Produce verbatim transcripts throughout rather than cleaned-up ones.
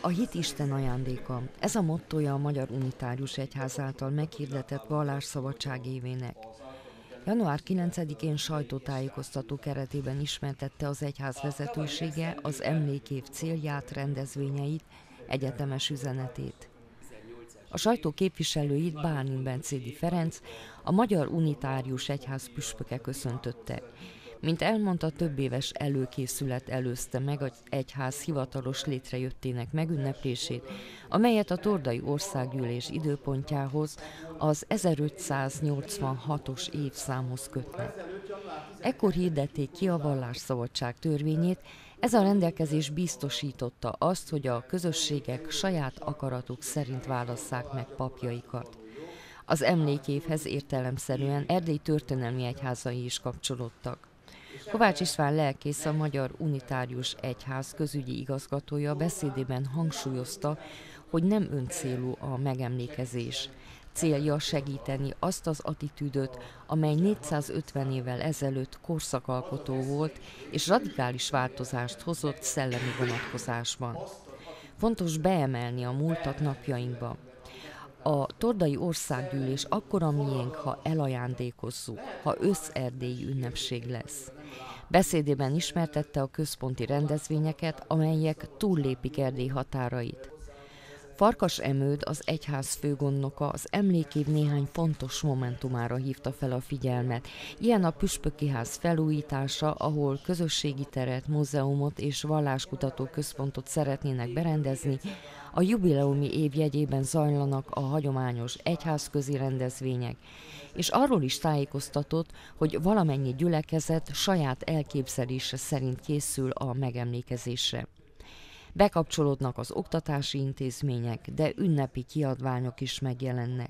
A hit Isten ajándéka. Ez a mottója a Magyar Unitárius Egyház által meghirdetett vallásszabadság évének. január kilencedikén sajtótájékoztató keretében ismertette az egyház vezetősége az emlékév célját, rendezvényeit, egyetemes üzenetét. A sajtó képviselőit Bálint Bencédi Ferenc, a Magyar Unitárius Egyház püspöke köszöntötte. Mint elmondta, több éves előkészület előzte meg az egyház hivatalos létrejöttének megünneplését, amelyet a Tordai Országgyűlés időpontjához, az ezerötszáznyolcvanhatos évszámhoz kötnek. Ekkor hirdették ki a vallásszabadság törvényét. Ez a rendelkezés biztosította azt, hogy a közösségek saját akaratuk szerint válasszák meg papjaikat. Az emlékévhez értelemszerűen Erdély történelmi egyházai is kapcsolódtak. Kovács István lelkész, a Magyar Unitárius Egyház közügyi igazgatója beszédében hangsúlyozta, hogy nem öncélú a megemlékezés. Célja segíteni azt az attitűdöt, amely négyszázötven évvel ezelőtt korszakalkotó volt és radikális változást hozott szellemi vonatkozásban. Fontos beemelni a múltat napjainkba. A Tordai Országgyűlés akkora miénk, ha elajándékozzuk, ha összerdélyi ünnepség lesz. Beszédében ismertette a központi rendezvényeket, amelyek túllépik Erdély határait. Farkas Emőd, az egyház főgondnoka az emlékév néhány fontos momentumára hívta fel a figyelmet. Ilyen a Püspöki Ház felújítása, ahol közösségi teret, múzeumot és valláskutató központot szeretnének berendezni. A jubileumi év jegyében zajlanak a hagyományos egyházközi rendezvények, és arról is tájékoztatott, hogy valamennyi gyülekezet saját elképzelése szerint készül a megemlékezésre. Bekapcsolódnak az oktatási intézmények, de ünnepi kiadványok is megjelennek.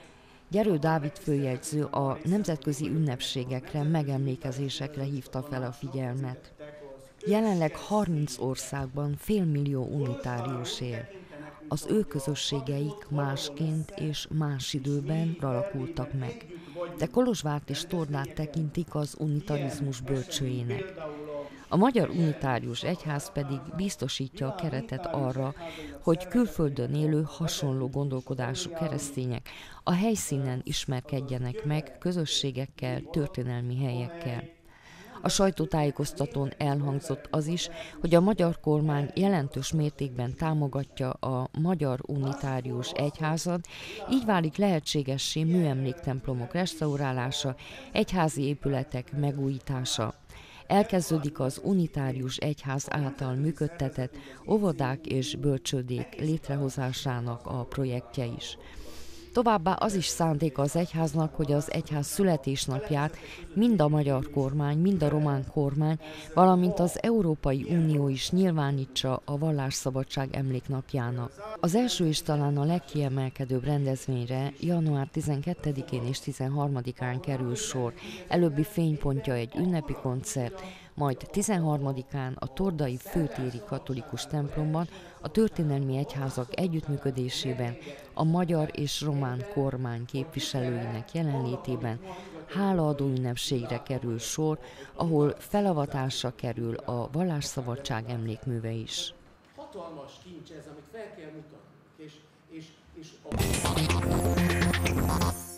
Gyerő Dávid főjegyző a nemzetközi ünnepségekre, megemlékezésekre hívta fel a figyelmet. Jelenleg harminc országban félmillió unitárius él. Az ő közösségeik másként és más időben alakultak meg, de Kolozsvárt és Tordát tekintik az unitarizmus bölcsőjének. A Magyar Unitárius Egyház pedig biztosítja a keretet arra, hogy külföldön élő hasonló gondolkodású keresztények a helyszínen ismerkedjenek meg közösségekkel, történelmi helyekkel. A sajtótájékoztatón elhangzott az is, hogy a magyar kormány jelentős mértékben támogatja a Magyar Unitárius Egyházat, így válik lehetségessé műemléktemplomok restaurálása, egyházi épületek megújítása. Elkezdődik az Unitárius Egyház által működtetett óvodák és bölcsődék létrehozásának a projektje is. Továbbá az is szándéka az egyháznak, hogy az egyház születésnapját mind a magyar kormány, mind a román kormány, valamint az Európai Unió is nyilvánítsa a vallásszabadság emléknapjának. Az első és talán a legkiemelkedőbb rendezvényre január tizenkettedikén és tizenharmadikán kerül sor. Előbbi fénypontja egy ünnepi koncert, majd tizenharmadikán a Tordai Főtéri Katolikus templomban a történelmi egyházak együttműködésében a magyar és román kormány képviselőinek jelenlétében hálaadó ünnepségre kerül sor, ahol felavatásra kerül a vallásszabadság emlékműve is. Hatalmas kincs ez, amit fel kell mutatni, és, és, és a...